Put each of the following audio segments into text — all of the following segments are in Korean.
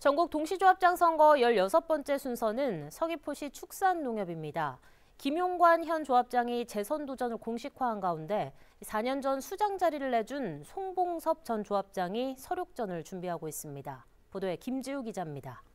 전국 동시조합장 선거 16번째 순서는 서귀포시 축산농협입니다. 김용관 현 조합장이 재선 도전을 공식화한 가운데 4년 전 수장 자리를 내준 송봉섭 전 조합장이 서륙전을 준비하고 있습니다. 보도에 김지우 기자입니다.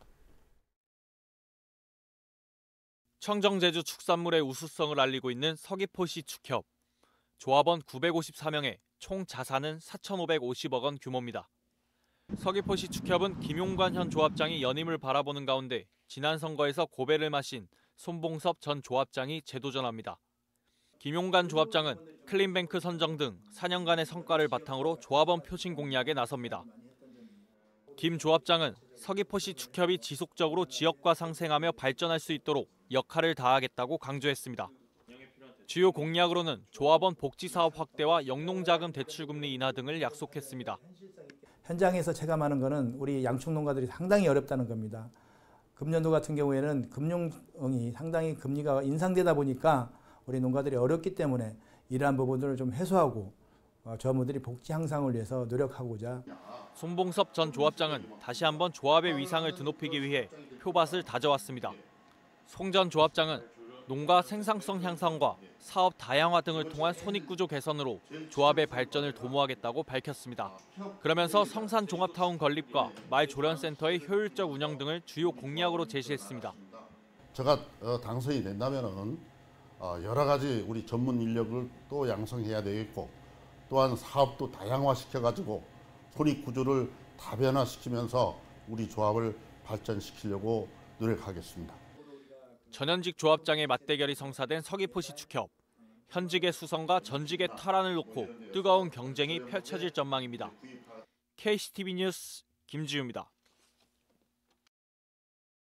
청정제주 축산물의 우수성을 알리고 있는 서귀포시 축협. 조합원 954명에 총 자산은 4,550억 원 규모입니다. 서귀포시 축협은 김용관 현 조합장이 연임을 바라보는 가운데 지난 선거에서 고배를 마신 손봉섭 전 조합장이 재도전합니다. 김용관 조합장은 클린뱅크 선정 등 4년간의 성과를 바탕으로 조합원 표심 공략에 나섭니다. 김 조합장은 서귀포시 축협이 지속적으로 지역과 상생하며 발전할 수 있도록 역할을 다하겠다고 강조했습니다. 주요 공약으로는 조합원 복지사업 확대와 영농자금 대출금리 인하 등을 약속했습니다. 현장에서 체감하는 것은 우리 양축 농가들이 상당히 어렵다는 겁니다. 금년도 같은 경우에는 금융이 상당히 금리가 인상되다 보니까 우리 농가들이 어렵기 때문에 이러한 부분들을 좀 해소하고 조합원들이 복지 향상을 위해서 노력하고자. 손봉섭 전 조합장은 다시 한번 조합의 위상을 드높이기 위해 표밭을 다져왔습니다. 송 전 조합장은 농가 생산성 향상과 사업 다양화 등을 통한 손익구조 개선으로 조합의 발전을 도모하겠다고 밝혔습니다. 그러면서 성산종합타운 건립과 말조련센터의 효율적 운영 등을 주요 공약으로 제시했습니다. 제가 당선이 된다면 여러 가지 우리 전문 인력을 또 양성해야 되겠고 또한 사업도 다양화시켜가지고 손익구조를 다변화시키면서 우리 조합을 발전시키려고 노력하겠습니다. 전현직 조합장의 맞대결이 성사된 서귀포시 축협. 현직의 수성과 전직의 탈환을 놓고 뜨거운 경쟁이 펼쳐질 전망입니다. KCTV 뉴스 김지우입니다.